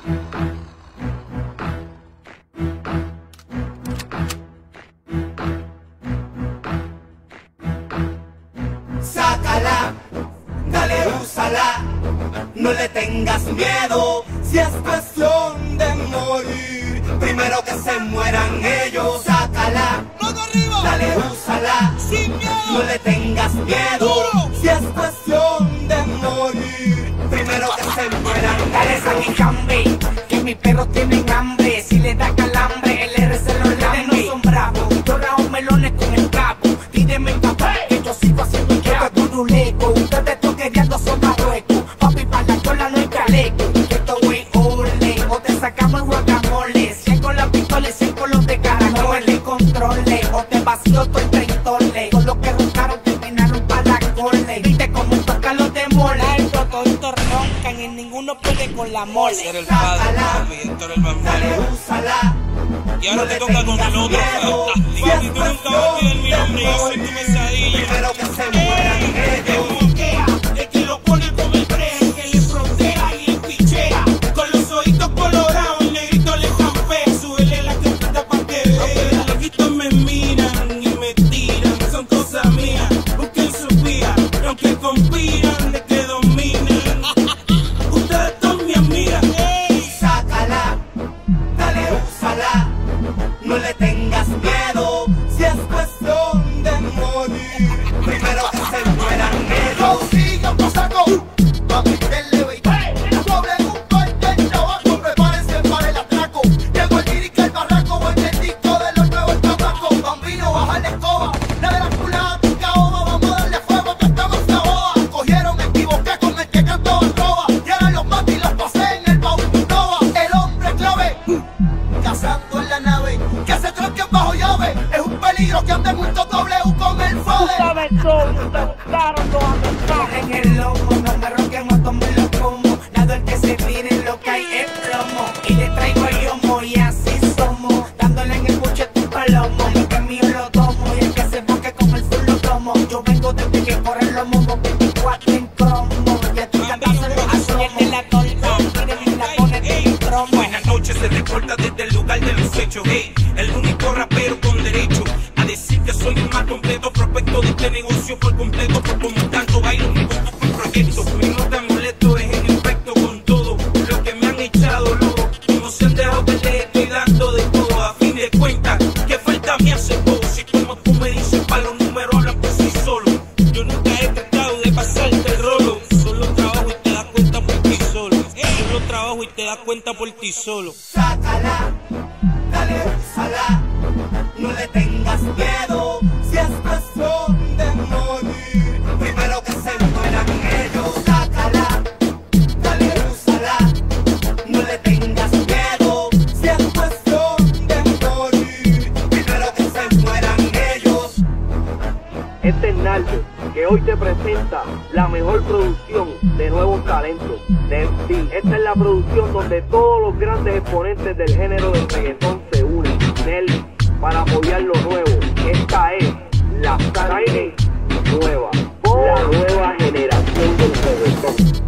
Sácala, dale, úsala, no le tengas miedo, si es cuestión de morir, primero que se mueran ellos. Sácala, dale, úsala, no le tengas miedo, si es cuestión de morir, primero que se mueran. Dale Saki Cambe, que mis perros tienen hambre, si le da calambre, el R se lo lambe. No son bravos, yo rajo melones con el cabo, pídeme el papá, que yo sigo haciendo que hago turuleco. Ustedes toqueteando son marruecos, papi pa' la cola no hay caleco. Esto güey ole, o te sacamos el guacamole, 100 con la pistola y 100 con los de caracol. No controle, o te vacío todo el treintole, con los que roncaron terminaron pa' la cole. Viste como toca los de mole, toditos roncan y ninguno puede con la mole. Ser el padre, papi, esto era el más malo. Úsala, Y ahora te toca con el otro. Papi, tú nunca vas a olvidar mi nombre, yo soy tu pesadilla. primero que se mueran ellos. El que lo pone como el pre, el que le frontea y le pichea. Con los ojitos colorados, el negrito le campea. Súbele la capita pa' que vea. Los lejitos me miran y me tiran, son cosas mías. Busquen su vía, y aunque conspiran de que dominen, ustedes todos me admiran. Sácala, dale, úsala, no le tengas miedo, si es cuestión de morir, primero que se mueran ellos. Sigan por saco, pa' meterle veinte. Sobre un corte el tabaco, prepárense para el atraco. Llegó el lírica, el barraco, o el disco de los nuevos tabacos. Bambino, baja la escoba, la de la culada, caoba. Vamos a darle fuego, que estamos a boa. Cogieron, me equivoqué con el que cantó arroba. Y ahora los mato y los pasé en el baúl Nova. El hombre clave, cazando en la nave, que se tranquen bajo llave. Es un peligro que ande mucho W con el fode. En el lomo, no me roquemos, tomo lo como. Dado el que se tire, lo que hay es plomo. Y le traigo el yomo y así somos. Dándole en el buche tu palomo. Lo que es mío lo tomo y el que se busque con el full lo tomo. Yo vengo desde que corren los momos, 24 en cromo. Ya estoy cantando azul de la torta. Miren, la pone de cromo. Buenas noches, se reporta desde el lugar de los hechos. Hey, el único rapero con derecho a decir que soy el más completo prospecto de este negocio por completo. Por como tanto bailo mi cuerpo por proyecto. Mi nota molesto es en efecto con todo lo que me han echado loco. No se han dejado que les estoy dando de todo. A fin de cuentas, que falta me hace poco. Si como tú me dices, pa' los números hablan por sí solos. Yo nunca he tratado de pasarte el rolo. Solo trabajo y te das cuenta por ti solo. Solo trabajo y te das cuenta por ti solo. Sácala, dale, úsala, no le tengas miedo, si es cuestión de morir, primero que se mueran ellos. Sácala, dale, úsala, no le tengas miedo, si es cuestión de morir, primero que se mueran ellos. Este es Naldo, que hoy te presenta la mejor producción de nuevos talentos de MC. Esta es la producción donde todos los grandes exponentes del género del reggaetón se unen. Nelly, para apoyar lo nuevo. Esta es la sangre nueva, la nueva generación del reggaetón.